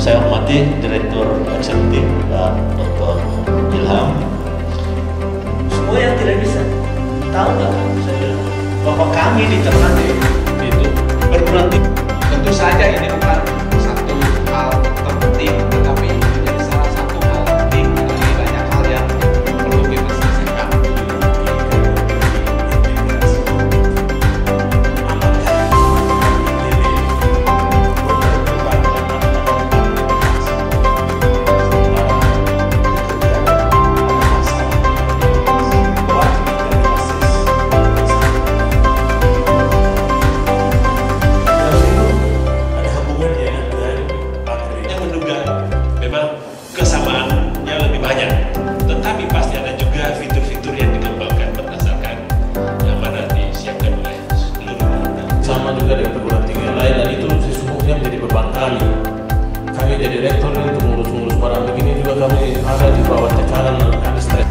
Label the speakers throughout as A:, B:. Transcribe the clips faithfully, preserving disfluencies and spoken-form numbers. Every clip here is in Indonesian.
A: saya hormati Direktur Eksekutif Pak Doktor Ilham. Semua yang tidak bisa, tahu nggak? Saya bilang bahwa kami di Ternate itu berperan.
B: Tentu saja ini bukan satu hal terpenting, tetapi menjadi salah satu hal penting dari banyak hal yang perlu kita selesaikan.
C: Kesamaannya lebih banyak, tetapi pasti ada juga fitur-fitur yang dikembangkan berdasarkan yang mana disiapkan oleh seluruh warga.
D: Sama juga dengan perguruan tinggi yang lain, dan itu sesungguhnya menjadi beban kami. Kami jadi rektor ini untuk ngurus-ngurus barang begini juga kami ada di bawah tekanan dan kami stres.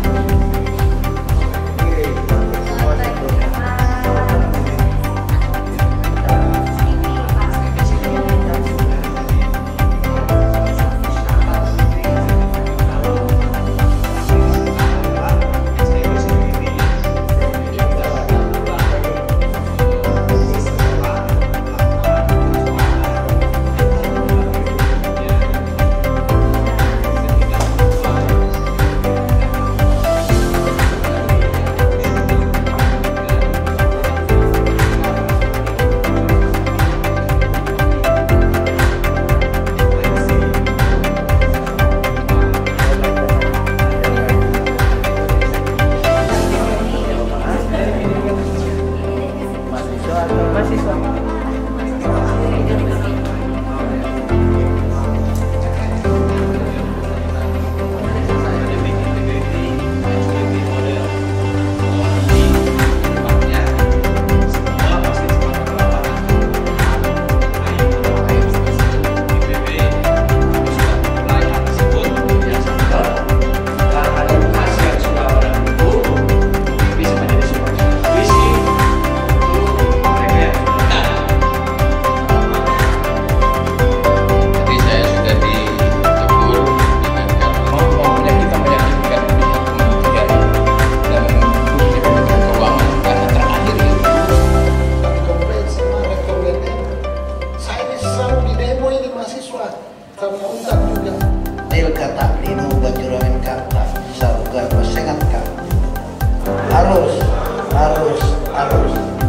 E: Ayo kata lino bajuramin kata sarugar pasengat kata harus harus harus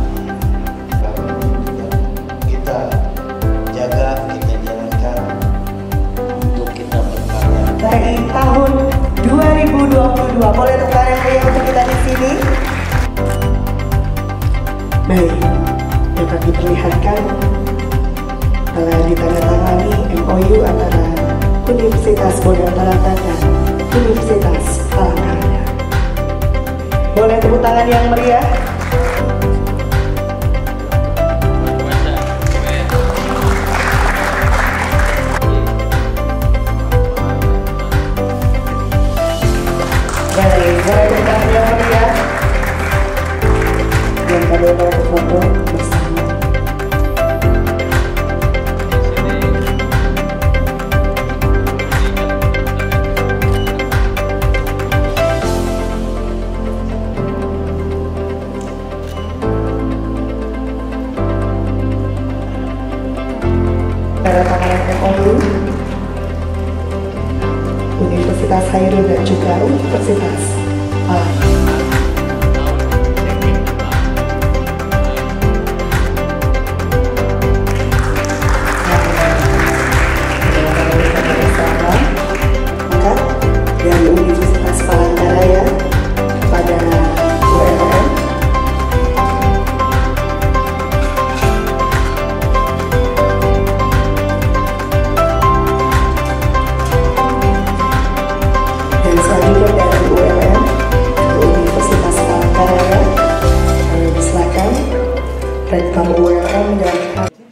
E: kita jaga, kita jalankan untuk kita berkarya.
F: Dari tahun dua ribu dua puluh dua, boleh tukar yang untuk kita di sini. Baik, dapat diperlihatkan telah ditandatangani M O U antara Universitas Bodang Palangkaraya dan Universitas Palangkaraya. Boleh tepuk tangan yang meriah. Baik, boleh tepuk tangan yang meriah. Dan kami akan foto bersama. Tantangan M O U Universitas Hairul dan juga Universitas Palangkaraya. Dari Universitas Palangkaraya kepada U M M dan selanjutnya dari U M M ke Universitas Palangkaraya, kami persilakan Rektor U M M menjelaskan.